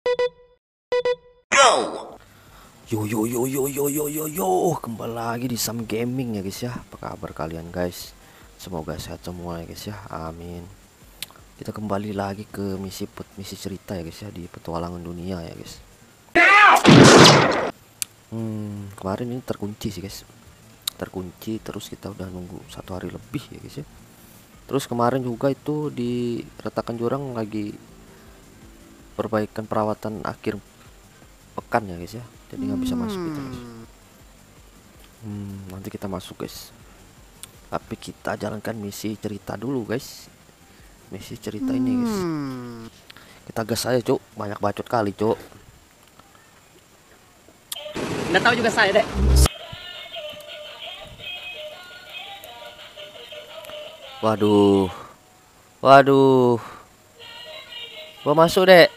Yo yo yo yo yo yo yo yo, kembali lagi di Sam Gaming ya guys ya. Apa kabar kalian guys? Semoga sehat semua ya guys ya. Amin. Kita kembali lagi ke misi cerita ya guys ya, di petualangan dunia ya guys. Kemarin ini terkunci sih guys. Terkunci terus kita udah nunggu 1 hari lebih ya guys ya. Terus kemarin juga itu di retakan jurang lagi perbaikan perawatan akhir pekan ya guys ya, jadi nggak bisa masuk kita guys. Nanti kita masuk guys, tapi kita jalankan misi cerita dulu guys. Misi cerita ini guys, kita gas aja cuk, banyak bacot kali cuk. Nggak tahu juga saya deh. Waduh, waduh, gua masuk dek.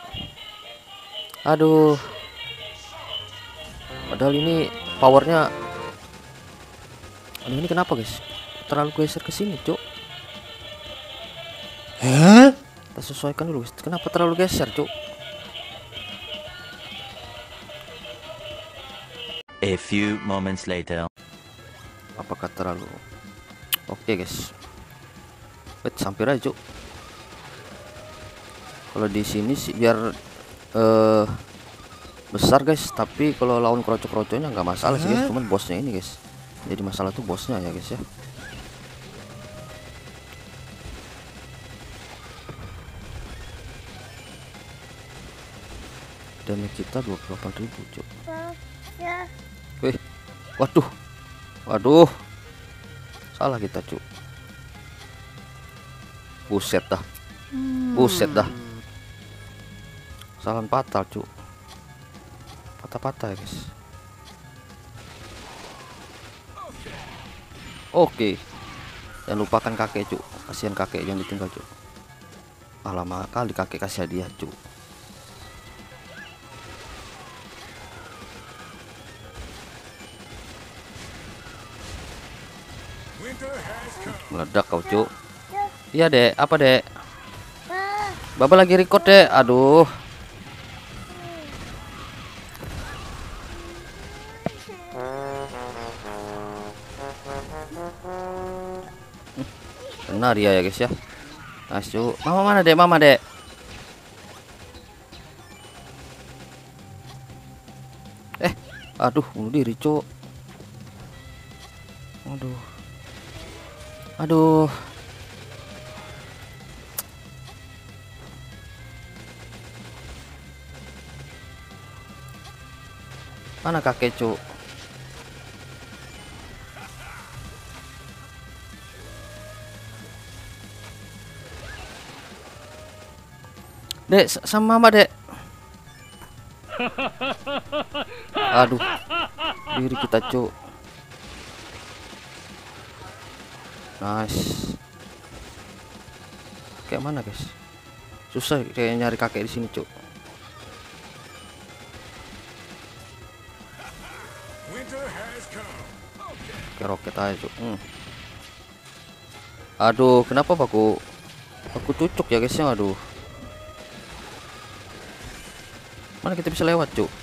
Aduh, padahal ini powernya. Aduh, ini kenapa guys? Terlalu geser ke sini, cuk. Kita sesuaikan dulu guys. Kenapa terlalu geser, cuk? A few moments later. Apakah terlalu? Oke guys. Wait, sampir aja, cuk. Kalau di sini sih biar besar guys, tapi kalau lawan kroco-kroconya nggak masalah sih guys, cuman bosnya ini guys. Jadi masalah tuh bosnya ya guys ya. Damage kita 28.000 cuk. Wih, waduh, waduh, salah kita cuk. Buset dah, buset dah, salah fatal cuk. Patah-patah ya guys. Oke, jangan lupakan kakek cuk, kasihan kakek yang ditinggal cuk. Lama kali kakek kasih hadiah cuk. Meledak kau cuk. Iya dek, apa dek? Baba lagi record dek, aduh. Benar ya guys ya. Asyuk. Mama mana dek? Mama dek. Aduh, bunuh diri cuk. Aduh. Aduh. Mana kakek cuk? Dek, sama mama dek. Aduh, diri kita cuk. Nice. Kayak mana guys? Susah kayak nyari kakek di sini cuk. Oke, roket aja cuk. Aduh, kenapa aku cucuk ya guys ya, aduh. Mana kita bisa lewat cuk?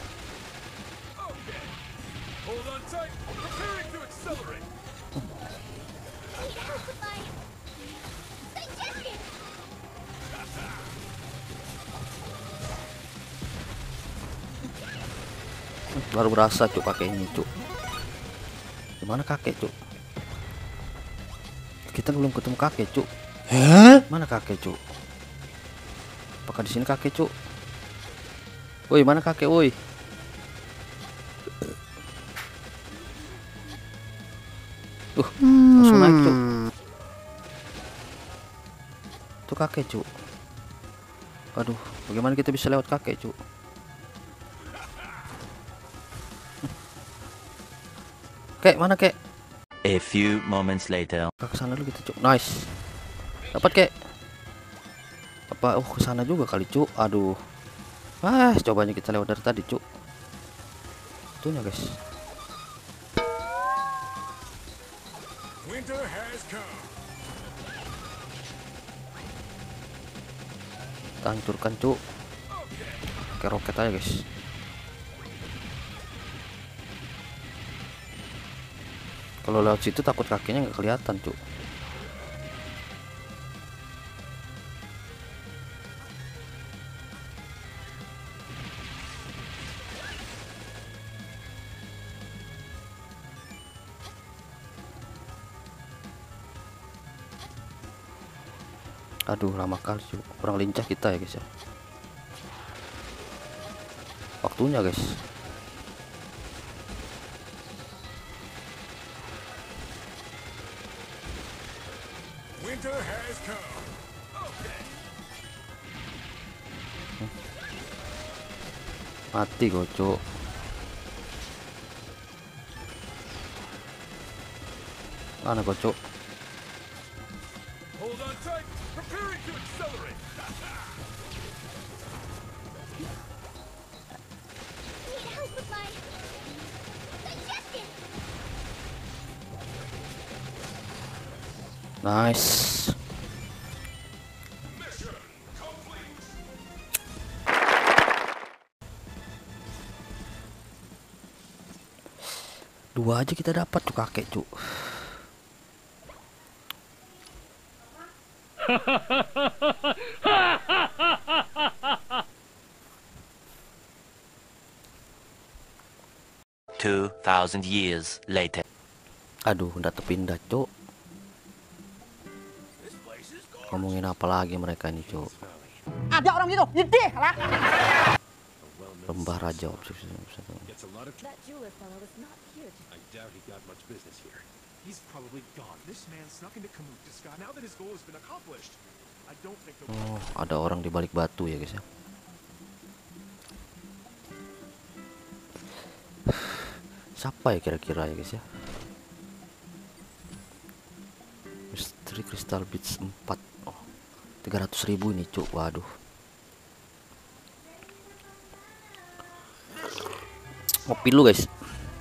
Baru berasa cuk pakai ini cuk. Gimana kakek cuk? Kita belum ketemu kakek cuk. Mana kakek cuk? Apakah di sini kakek cuk? Woi, mana kakek woi? Langsung naik cuk. Tuh kakek cuk. Aduh, bagaimana kita bisa lewat kakek cuk? Kek, mana kek? A few moments later. Ke sana dulu kita cuk. Nice. Dapat kek. Apa ke sana juga kali cuk. Aduh. Cobanya kita lewat dari tadi cuk. Itunya guys. Kita hancurkan cuk. pakai roket aja guys. Kalau lewat situ takut kakinya nggak kelihatan cuk. Aduh lama kali cuk, kurang lincah kita ya guys ya. Waktunya guys. Winter has come. Okay. Mati gocok. Mana gocok? Hold on tight. Preparing to accelerate. Need help with my digestion. Nice. Mission complete. Dua aja kita dapat tuh kakek cuk. 2,000 years later. Aduh udah terpindah cuk. Ngomongin apa lagi mereka ini cuk? Ada orang gitu, gede lah. Lembah Raja Obsesi. Gets a lot of. That jeweler fellow is not here to... I doubt he got much business here. He's probably gone. This man snuck into Kamuktaska now that his goal has been accomplished. I don't think the. Oh, ada orang di balik batu ya guys ya. Siapa ya kira-kira ya guys ya? Misteri Crystal Beach 4. Oh, 300.000 ini cuk. Waduh. Ngopi lu guys.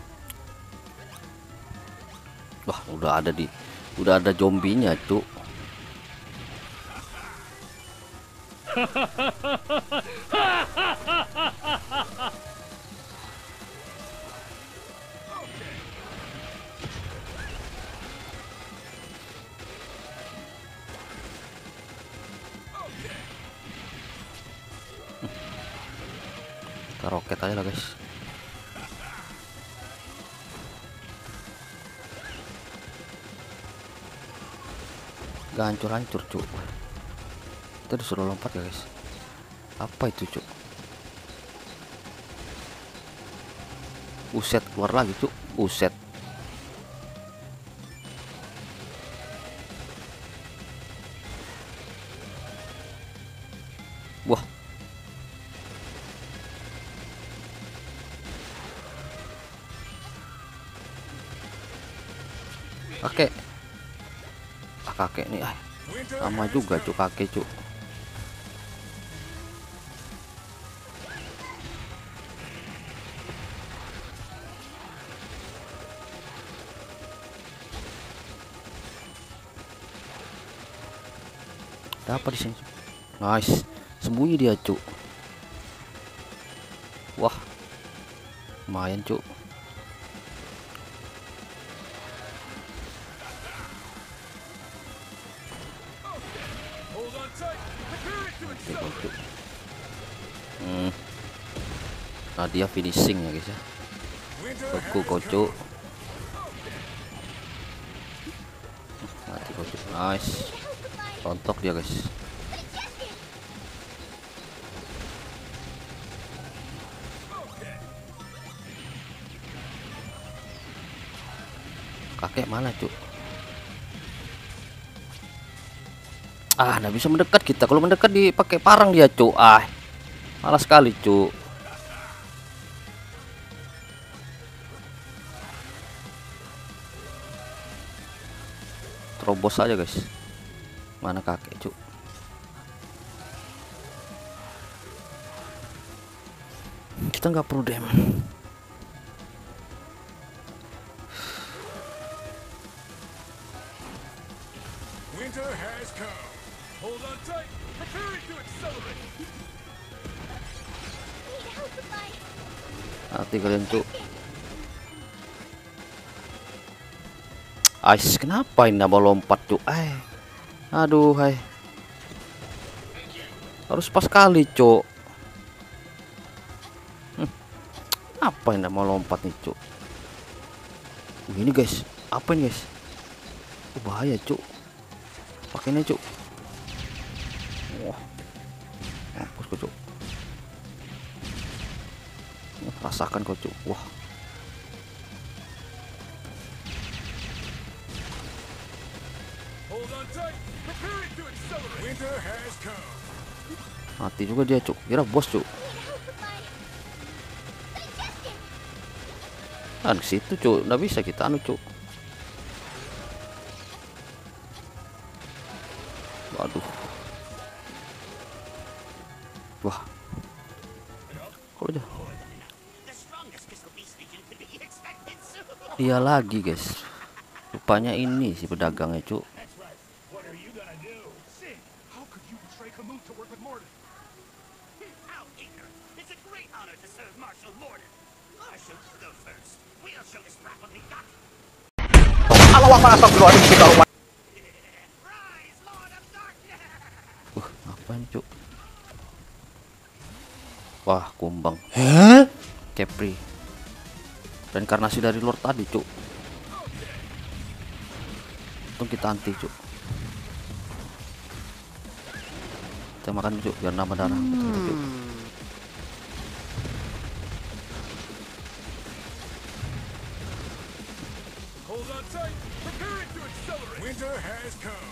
Wah, udah ada zombinya cuk. Kita roket aja lah guys. Gak hancur-hancur cuk. Kita disuruh lompat ya guys. Apa itu cuk? Buset, keluar lagi cuk. Buset. Wah. Kakek. Kakek nih sama juga cuk kakek cuk. Ada apa di sini? Nice, sembunyi dia cuk. Wah, lumayan cuk. Nah dia finishing ya guys ya. Beku kocok. Mati kocok. Nice. Rontok dia guys. Kakek mana cuk? Ah, nggak bisa mendekat kita. Kalau mendekat dipakai parang dia cuk. Ah, malas sekali cuk. Terobos aja guys. Mana kakek cuk? Kita nggak perlu dem. Winter has come. Hold on tight. Preparing to accelerate. Need Nanti kalian cuk. Ais, kenapa ini nggak mau lompat cuk? Aduh, hai. Harus pas kali cuk. Apa yang nggak mau lompat nih cuk? Ini guys, apa ini guys? Bahaya cuk. Pakainya cuk. Wah, mampus kau cuk. Rasakan kau cuk. Wah. Hold on tight. Preparing to accelerate. Winter has come. Mati juga dia cuk. Kira bos cuk. Kan situ cuk, nggak bisa kita anu cuk. Waduh. Wah. Kok aja. Dia lagi guys. Rupanya ini si pedagangnya cuk. What are you gonna do? Sid, how could you betray Kamut to work with Morden? How ignorant! It's a great honor to serve Marshal Morden. I should go first. We'll show this rat what we got. Rise, Lord of Darkness! Apa ini cuk? Wah, kumbang. Capri. Reinkarnasi dari Lord tadi cuk. Untung kita anti cuk. Kita makan cuk biar nambah darah. Cuk. Hold on tight. Preparing to accelerate. Winter has come.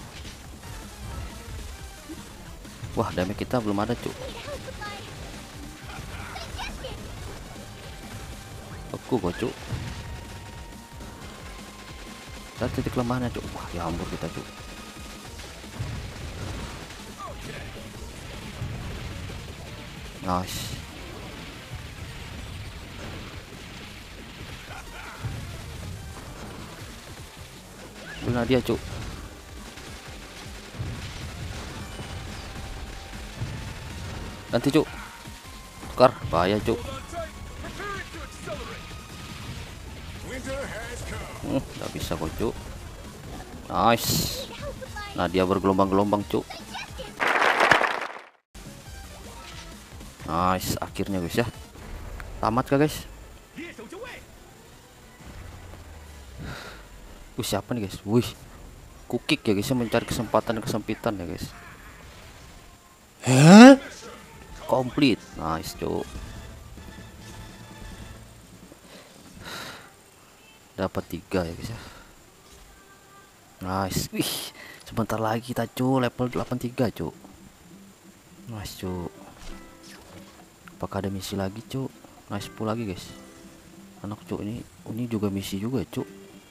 Wah, damage kita belum ada cuk. Aku cuk. Kita titik lemahnya cuk. Wah, ya ampun kita cuk. Nice. Bunuh dia cuk. Ganti cuk. Tukar, bahaya cuk. Hold on tight. Preparing to accelerate. Winter has come. Nggak bisa kok cuk. Nice. Nah dia bergelombang-gelombang cuk. Nice, akhirnya guys ya. Tamat kah guys? Yes, out your way. Wih, siapa nih guys? Wih, kukik ya guys ya, mencari kesempatan kesempitan ya guys. Complete. Nice cuk. Dapat 3 ya guys ya. Nice. Wih, sebentar lagi kita cuk level 83 cuk. Nice cuk. Apakah ada misi lagi cuk? Nice 10 lagi guys. Anak cuk, ini juga misi juga cuk.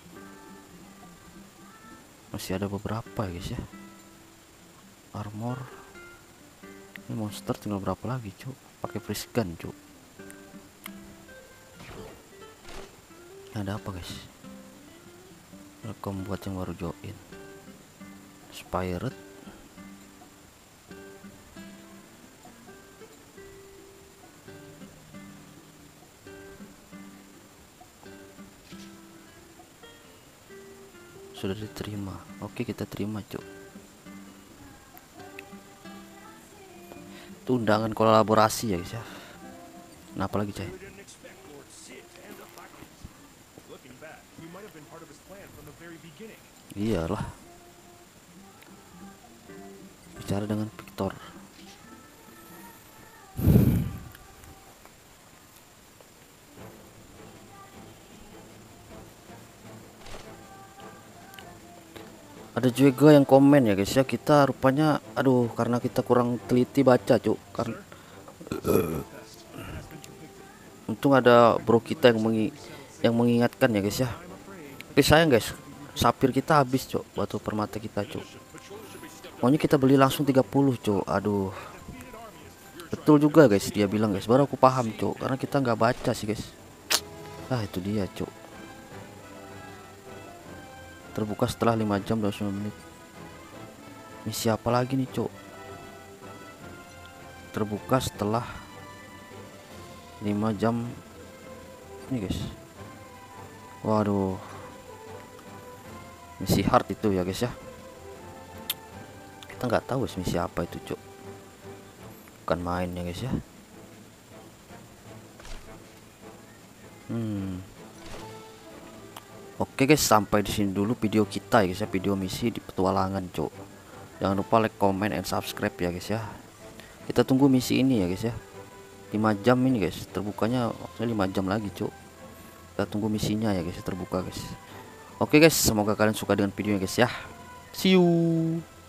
Masih ada beberapa ya guys ya. Armor. Ini monster tinggal berapa lagi cuk? Pakai freeze gun cuk. Ada apa guys? Welcome buat yang baru join. Spirit. Sudah diterima. Oke, kita terima cuk. Itu undangan kolaborasi ya guys ya. Nah, apa lagi cai? We didn't expect Lord Sid to end up like this. Looking back, we might have been part of his plan from the very beginning. Iyalah. Bicara dengan Victor. Ada juga yang komen ya guys ya, kita rupanya aduh karena kita kurang teliti baca cuk. Karena untung ada bro kita yang mengingatkan ya guys ya. Tapi sayang guys, sapir kita habis cuk, batu permata kita cuk. Maunya kita beli langsung 30 cuk. Aduh. Betul juga guys dia bilang guys, baru aku paham cuk, karena kita nggak baca sih guys. Ah itu dia cuk. Terbuka setelah 5 jam 29 menit. Misi apa lagi nih cuk? Terbuka setelah 5 jam Ini guys. Waduh. Misi hard itu ya guys ya. Kita nggak tahu misi apa itu cuk. Bukan main ya guys ya. Oke guys, sampai di sini dulu video kita ya guys ya, video misi di petualangan cuk. Jangan lupa like, comment, and subscribe ya guys ya. Kita tunggu misi ini ya guys ya. 5 jam ini guys, terbukanya waktunya 5 jam lagi cuk. Kita tunggu misinya ya guys, terbuka guys. Oke guys, semoga kalian suka dengan videonya guys ya. See you.